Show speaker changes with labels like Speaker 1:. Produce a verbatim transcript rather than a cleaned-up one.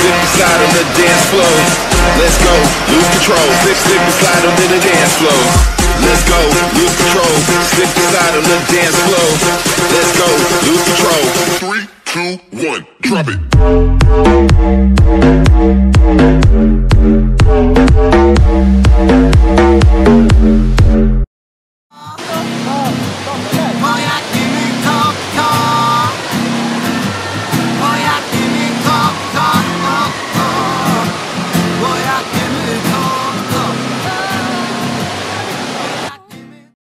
Speaker 1: slip and slide on the dance floor. Let's go, lose control. Slip, slip and slide on the dance floor. Let's go, lose control. Slip and slide on the dance floor. Let's go, lose control. Three, two, one, drop it.